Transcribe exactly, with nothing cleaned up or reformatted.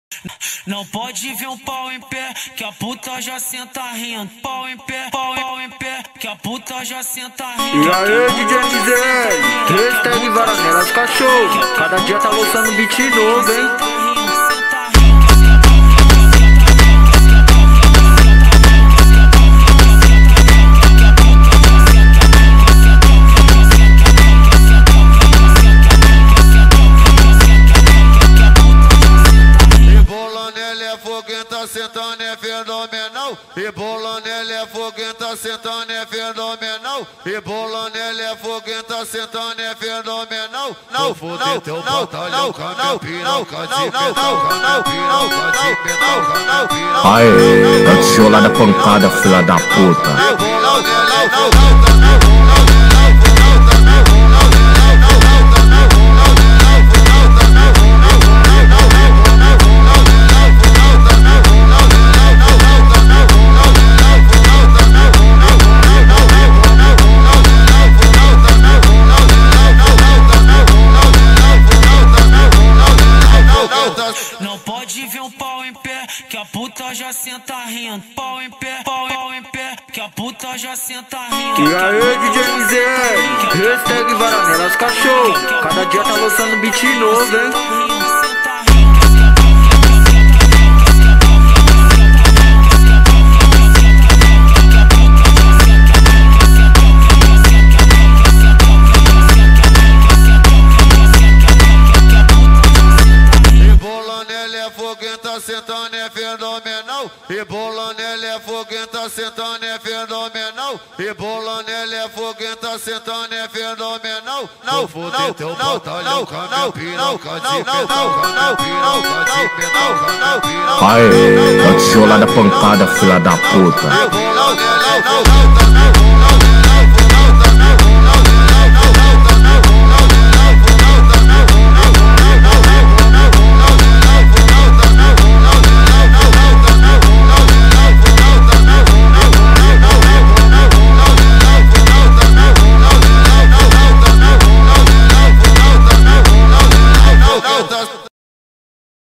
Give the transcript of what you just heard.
Não pode ver um pau em pé, que a puta já senta rindo. Pau em pé, pau, pau em pé, que a puta já senta rindo. E aí, D J M Z, hashtag Varanelas Cachorro. Cada dia tá lançando beat novo, hein? Foguenta sentando é fenomenal. Rebolando ela é foguenta sentando é fenomenal. Rebolando ela é foguenta sentando é fenomenal. Não, não, não, teu batalhão com a minha piroca de pedal, com a minha piroca de pedal, com a minha piroca. Aê, tá tijolada pancada, filha da puta. Rebolando ela é Não pode ver um pau em pé, que a puta já senta rindo. Pau em pé, pau, pau em pé, que a puta já senta rindo. E aí, D J M Z, hashtag Varanelas Cachorro. Cada dia tá lançando beat novo, hein? Foguenta sentando é fenomenal. Rebolando ela é foguenta sentando é fenomenal. Rebolando ela é foguenta sentando é fenomenal. Não, não, não, não, não, Aê, tá tijolada pancada, filha da puta. Rebolando ela é